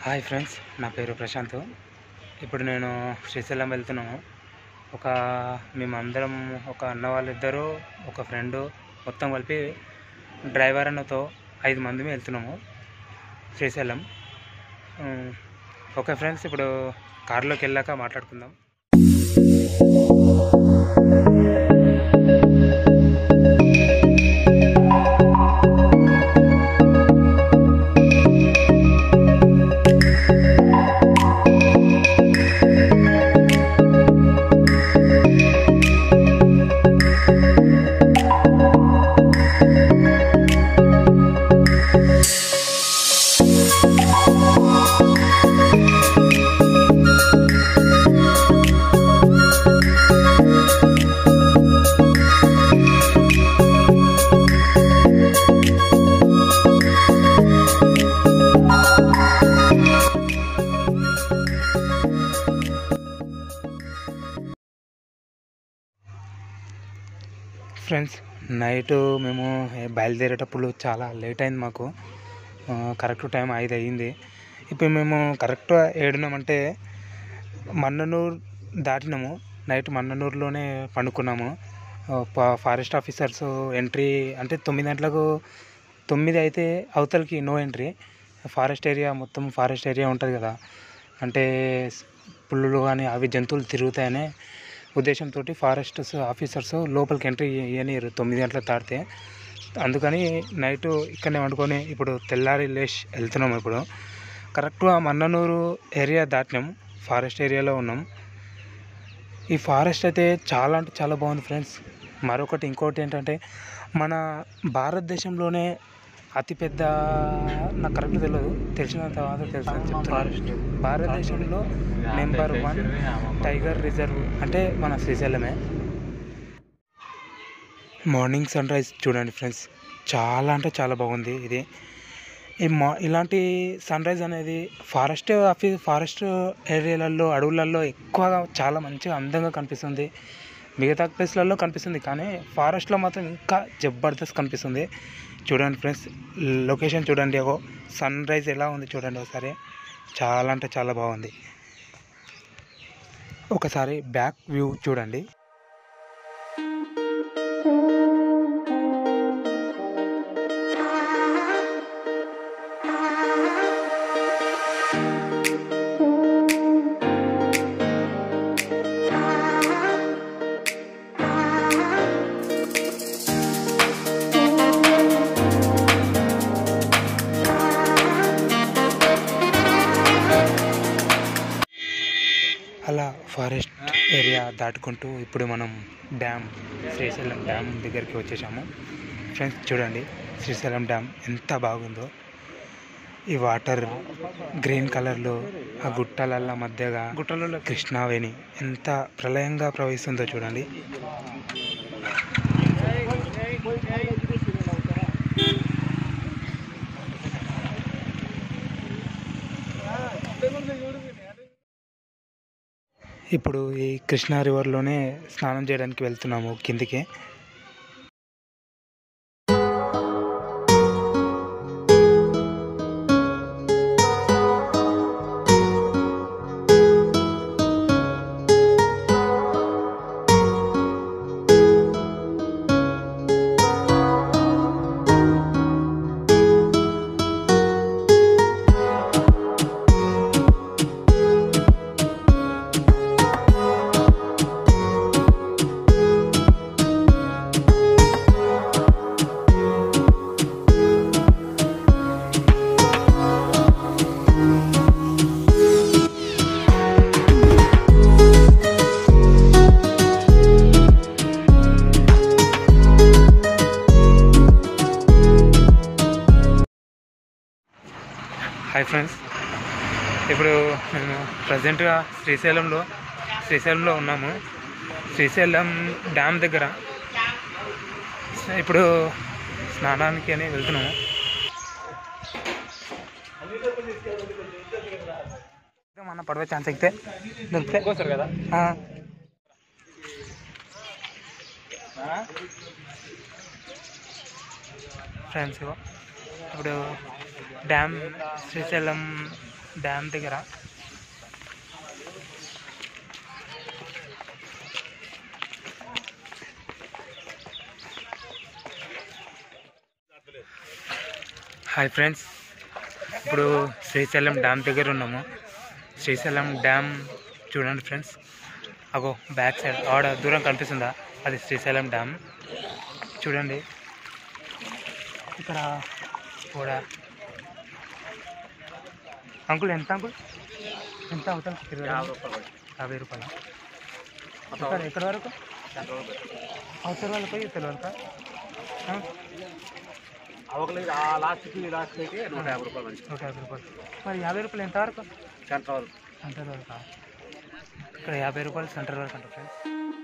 Hi friends, నా పేరు ప్రశాంత్. ఇప్పుడు నేను శ్రీశైలం వెళ్తున్నాము. మేమందరం ఒక అన్న వాళ్ళిద్దరు, ఒక ఫ్రెండు, మొత్తం కలిపి డ్రైవర్ అన్నతో 5 మంది వెళ్తున్నాము శ్రీశైలం. ఓకే ఫ్రెండ్స్, ఇప్పుడు కారులోకి వెళ్ళాక మాట్లాడుకుందాం. ఫ్రెండ్స్, నైటు మేము బయలుదేరేటప్పుడు చాలా లేట్ అయింది. మాకు కరెక్ట్ టైం 5 అయ్యింది. ఇప్పుడు మేము కరెక్ట్గా ఏడున్నామంటే మన్ననూరు దాటినాము. నైట్ మన్ననూరులోనే పండుకున్నాము. ఫారెస్ట్ ఆఫీసర్స్ ఎంట్రీ అంటే 9 గంటలకు, 9 అయితే అవతలకి నో ఎంట్రీ. ఫారెస్ట్ ఏరియా మొత్తం ఫారెస్ట్ ఏరియా ఉంటుంది కదా, అంటే పులులు కానీ అవి జంతువులు తిరుగుతాయనే ఉద్దేశంతో ఫారెస్ట్ ఆఫీసర్స్ లోపలికి ఎంట్రీ ఇవ్వనియరు 9 గంటలకు దాటితే. అందుకని నైటు ఇక్కడనే వండుకొని ఇప్పుడు తెల్లారి లేచి వెళ్తున్నాము. ఇప్పుడు కరెక్ట్గా మన్ననూరు ఏరియా దాటినాం, ఫారెస్ట్ ఏరియాలో ఉన్నాం. ఈ ఫారెస్ట్ అయితే చాలా అంటే చాలా బాగుంది ఫ్రెండ్స్. ఇంకోటి ఏంటంటే మన భారతదేశంలోనే అతిపెద్ద, నాకు కరెక్ట్ తెలియదు, తెలిసిన తర్వాత చెప్తాను. భారతదేశంలో నెంబర్ 1 టైగర్ రిజర్వ్ అంటే మన శ్రీశైలమే. మార్నింగ్ సన్ రైజ్ చూడండి ఫ్రెండ్స్, చాలా అంటే చాలా బాగుంది. ఇది ఇలాంటి సన్ రైజ్ అనేది ఫారెస్ట్ ఏరియాలలో, అడవులలో ఎక్కువగా చాలా మంచిగా అందంగా కనిపిస్తుంది. మిగతా ప్లేస్లలో కనిపిస్తుంది, కానీ ఫారెస్ట్లో మాత్రం ఇంకా జబర్దస్త్ కనిపిస్తుంది. చూడండి ఫ్రెండ్స్, లొకేషన్ చూడండి, సన్ రైజ్ ఎలా ఉంది చూడండి ఒకసారి. చాలా అంటే చాలా బాగుంది. ఒకసారి బ్యాక్ వ్యూ చూడండి. అలా ఫారెస్ట్ ఏరియా దాటుకుంటూ ఇప్పుడు మనం శ్రీశైలం డ్యామ్ దగ్గరికి వచ్చేసాము. ఫ్రెండ్స్ చూడండి, శ్రీశైలం డ్యామ్ ఎంత బాగుందో. ఈ వాటర్ గ్రీన్ కలర్లో, ఆ గుట్టల మధ్యగా గుట్టలలో కృష్ణావేణి ఎంత ప్రళయంగా ప్రవహిస్తుందో చూడండి. ఇప్పుడు ఈ కృష్ణా రివర్లోనే స్నానం చేయడానికి వెళ్తున్నాము కిందికి. హాయ్ ఫ్రెండ్స్, ఇప్పుడు మేము ప్రజెంట్గా శ్రీశైలంలో ఉన్నాము. శ్రీశైలం డ్యామ్ దగ్గర ఇప్పుడు స్నానానికి అని వెళ్తున్నాము. మన పడవ ఛాన్స్ అయితే దొరికితే కదా. ఫ్రెండ్స్ ఇప్పుడు డ్యామ్, శ్రీశైలం డ్యామ్ దగ్గర. హాయ్ ఫ్రెండ్స్, ఇప్పుడు శ్రీశైలం డ్యామ్ దగ్గర ఉన్నాము. శ్రీశైలం డ్యామ్ చూడండి ఫ్రెండ్స్, అగో బ్యాక్ సైడ్ ఆడ దూరం కనిపిస్తుందా, అది శ్రీశైలం డ్యామ్. చూడండి ఇక్కడ కూడా. అంకుల్ ఎంత అంకుల్, ఎంత అవుతాను? 50 రూపాయలు. ఎక్కడ వరకు? అవసరం వాళ్ళకి ఇతర వాళ్ళకా? లాస్ట్కి అయితే 150 రూపాయలు. 150 రూపాయలు. మరి 50 రూపాయలు ఎంతవరకు? సెంట్రల్ వరకు. ఇక్కడ 50 రూపాయలు సెంటర్ వరకు అంట ఫ్రెండ్స్.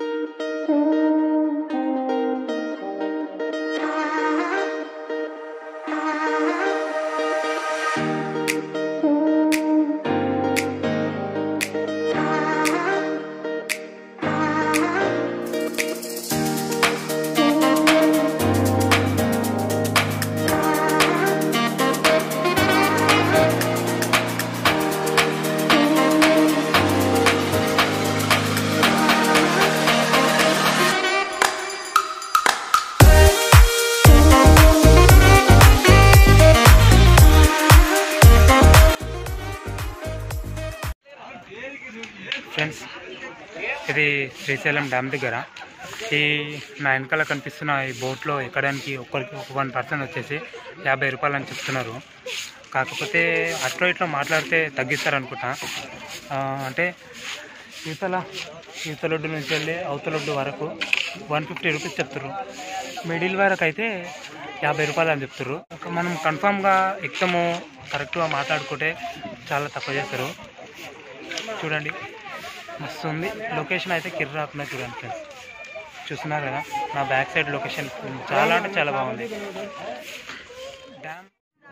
ఫ్రెండ్స్, ఇది శ్రీశైలం డ్యామ్ దగ్గర. ఈ నా వెనకాల కనిపిస్తున్న ఈ బోట్లో ఎక్కడానికి ఒక్కరికి 1 పర్సన్ వచ్చేసి 50 రూపాయలు అని చెప్తున్నారు. కాకపోతే అట్లో ఇట్లో మాట్లాడితే తగ్గిస్తారనుకుంటా. అంటే ఈతలొడ్డు నుంచి వెళ్ళి అవతలొడ్డు వరకు 150 రూపీస్ చెప్తారు. మిడిల్ వరకు అయితే 50 రూపాయలు అని చెప్తారు. మనం కన్ఫామ్గా ఎక్కుతాము, కరెక్ట్గా మాట్లాడుకుంటే చాలా తక్కువ చేస్తారు. చూడండి మస్తు ఉంది లొకేషన్ అయితే, కిర్రాకున్నా చూడండి ఫ్రెండ్స్. చూస్తున్నారు కదా నా బ్యాక్ సైడ్ లొకేషన్, చాలా అంటే చాలా బాగుంది. డ్యామ్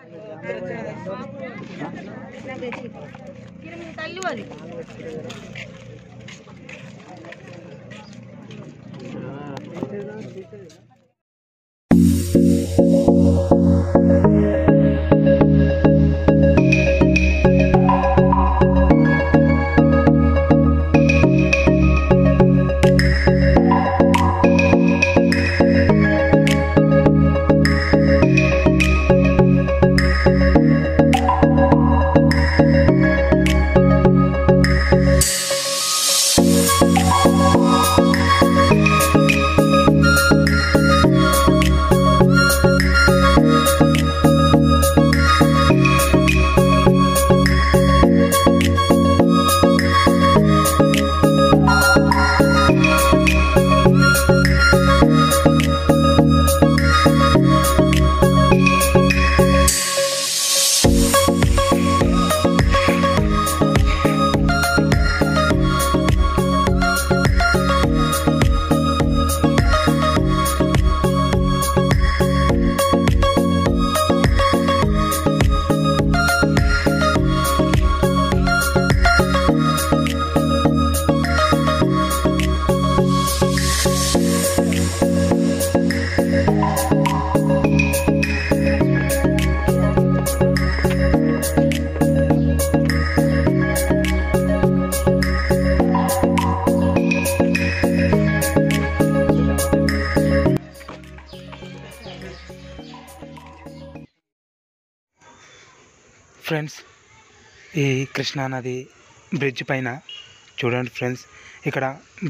ఫ్రెండ్స్, ఈ కృష్ణానది బ్రిడ్జ్ పైన చూడండి ఫ్రెండ్స్, ఇక్కడ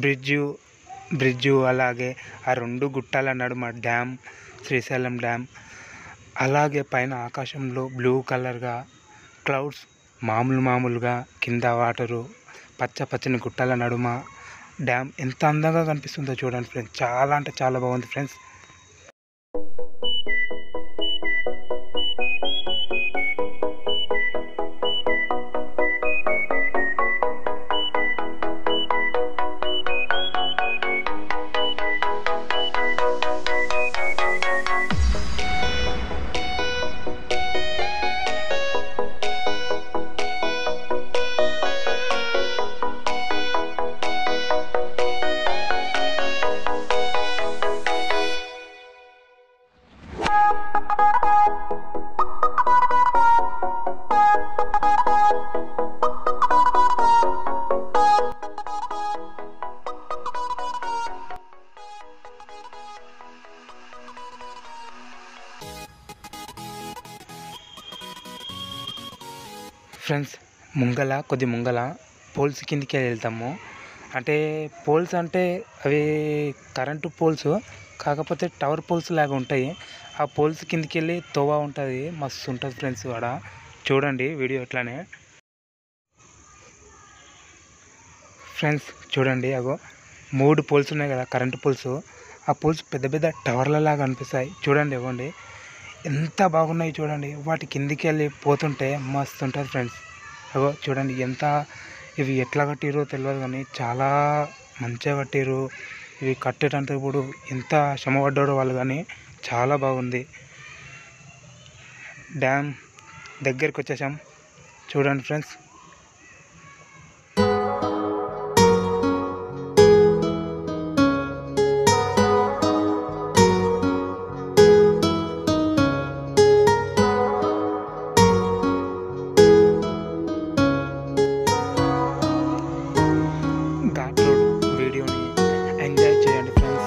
బ్రిడ్జు అలాగే ఆ 2 గుట్టాల నడుమ డ్యామ్, శ్రీశైలం డ్యామ్, అలాగే పైన ఆకాశంలో బ్లూ కలర్గా క్లౌడ్స్, మామూలుగా కింద వాటరు, పచ్చని గుట్టాల నడుమ డ్యామ్ ఎంత అందంగా కనిపిస్తుందో చూడండి ఫ్రెండ్స్. చాలా అంటే చాలా బాగుంది ఫ్రెండ్స్. ఫ్రెండ్స్ ముంగల పోల్స్ కిందికి వెళ్తాము. అంటే పోల్స్ అంటే అవి కరెంటు పోల్స్, కాకపోతే టవర్ పోల్స్ లాగా ఉంటాయి. ఆ పోల్స్ కిందికి వెళ్ళి తోవ ఉంటుంది, మస్తు ఉంటుంది ఫ్రెండ్స్. ఆడ చూడండి వీడియో ఎట్లానే. ఫ్రెండ్స్ చూడండి, అగో 3 పోల్స్ ఉన్నాయి కదా కరెంటు పోల్స్. ఆ పోల్స్ పెద్ద పెద్ద టవర్ల లాగా అనిపిస్తాయి. చూడండి ఇవ్వండి ఎంత బాగున్నాయి చూడండి. వాటి కిందికి వెళ్ళి పోతుంటే మస్తు ఉంటుంది ఫ్రెండ్స్. అగో చూడండి ఇవి ఎట్లా కట్టిరో తెలియదు కానీ చాలా మంచిగా కట్టిరు. ఇవి కట్టేటంటే ఇప్పుడు ఎంత శ్రమ పడ్డారో వాళ్ళు, కానీ చాలా బాగుంది. డ్యామ్ దగ్గరికి వచ్చేసాం చూడండి ఫ్రెండ్స్. ఘాట్ రోడ్ వీడియోని ఎంజాయ్ చేయండి ఫ్రెండ్స్.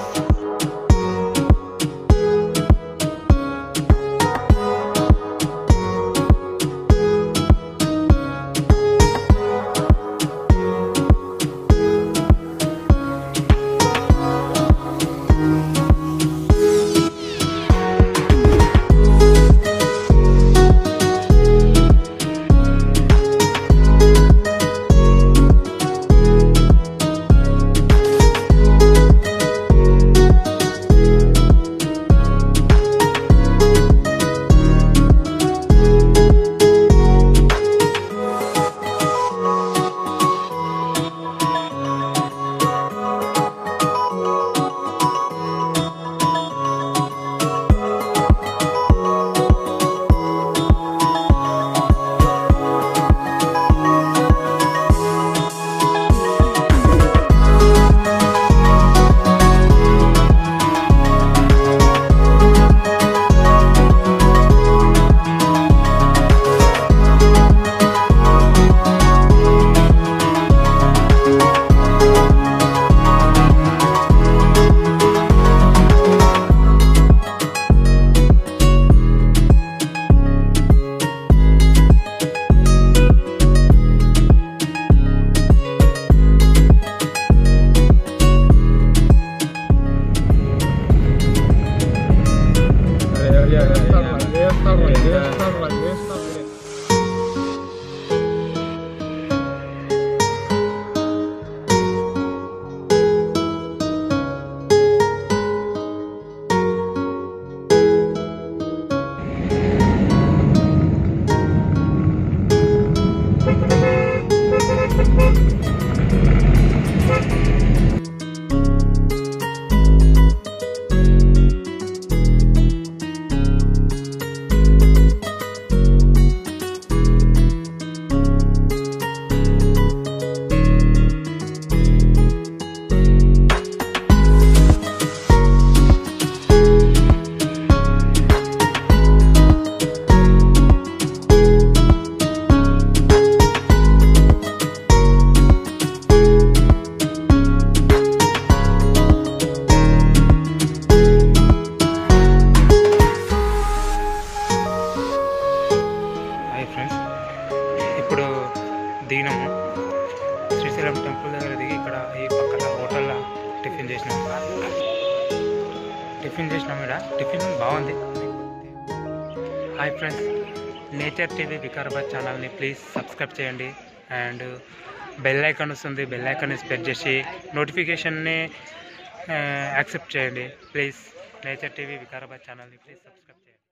ఇప్పుడు దిగినాము శ్రీశైలం టెంపుల్ దగ్గర దిగి ఇక్కడ ఈ పక్కన హోటల్లో టిఫిన్ చేసినాం. ఇక్కడ టిఫిన్ బాగుంది. Hi friends, nature TV Vikarabad ఛానల్ని ప్లీజ్ సబ్స్క్రైబ్ చేయండి. అండ్ బెల్ ఐకాన్ వస్తుంది, బెల్ ఐకాన్ని ప్రెస్ చేసి నోటిఫికేషన్ని యాక్సెప్ట్ చేయండి ప్లీజ్. నేచర్ టీవీ వికారాబాద్ ఛానల్ని ప్లీజ్ సబ్స్క్రైబ్.